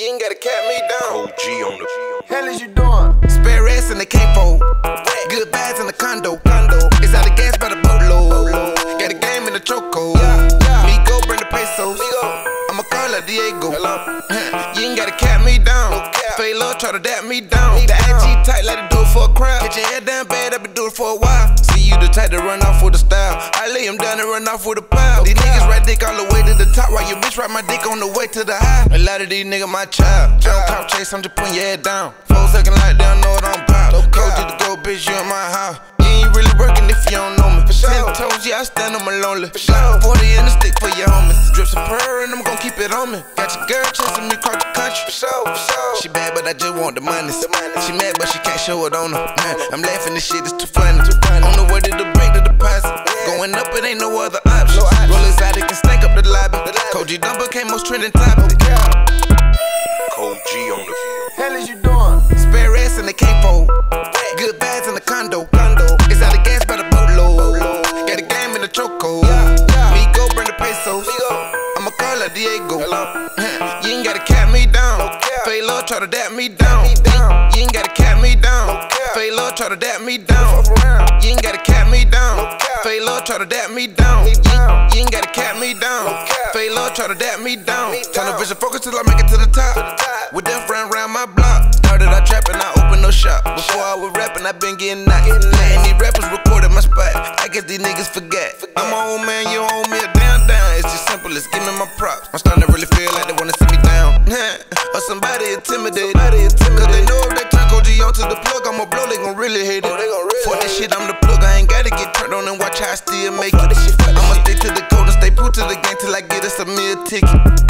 You ain't gotta cap me down. OG on the Hell is you doing? Spare rest in the K-fold. Good bags in the condo. It's out of gas by the boatload. Got a game in the chokehold. Me go bring the pesos. I'ma call her Diego. You ain't gotta cap me down. Fake love try to dap me down. The IG tight, let it do it for a crowd. Get your head down bad, I been doing it for a while. See you the type to run off with a style. I lay him down and run off with a pile. These niggas ride dick all the way to the top, while your bitch ride my dick on the way to the high. A lot of these niggas my child. I don't cop chase, I'm just putting your head down. Folks looking like they don't know what I'm about. Cold you to go, bitch, you in my house. You ain't really working if you don't know me. 10 toes, yeah, I stand on my lonely. 40 in the stick for your homies. Drip some purr and I'm gon' keep it on me. Got your girl chasing me across the country. She bad, but I just want the money. She mad, but she can't show it on her. I'm laughing, this shit is too funny. On the way to the bank, the deposit. Going up, it ain't no other option. Roll exotic and stank up the lobby. Cold G Dumper came most trending topic. Cold G on the Hell is you doing? Spare rest in the K-fold. Good bags in the condo. It's out of gas by the boatload. Got a game in the chokehold. Me go bring the pesos. I'ma call her Diego. You ain't gotta cap me down. Fake love try to dap me down. You ain't gotta cap me down. Fake love try to dap me down. You ain't gotta cap me down. Fake love try to dap me down. You ain't gotta cap me down. Fake love try to dap me down. Turn the vision focus till I make it to the top. With them friends round my block. Started I trapping, I opened no shop. Before I was rapping, I been getting knocked. Letting these rappers recorded my spot. I guess these niggas forget. I'm my old man, you owe me a down. It's just simple, let's give me my props. I'm starting to really feel like they wanna see me down. Or somebody intimidated. Cause they know if they turn Cold G onto the plug, I'ma blow, they gon' really hate it. For that shit, I'm the plug, I ain't gotta get turned on and watch how I still make it. I'ma stick to the code and stay put to the game till I get us a meal ticket.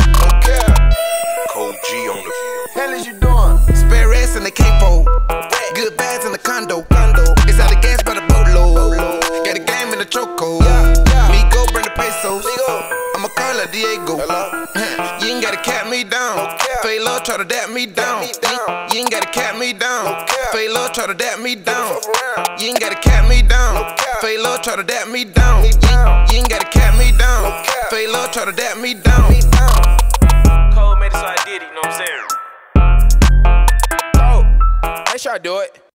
Cold G on the Hell is you doing? Spare rest in the K-fold. Good bags in the condo. It's out of gas by the boatload. Got a game in the chokehold. Me go bring the pesos. I'ma call her Diego. You ain't gotta cap me down. Fake love try to dap me down. You ain't gotta cap me down. Fake love try to dap me down. You ain't gotta cap me down. Fake love try to dap me down. You ain't gotta cap me down. Fake love try to dap me down. Cole made it so I did it, you know what I'm saying? Oh, make sure I do it.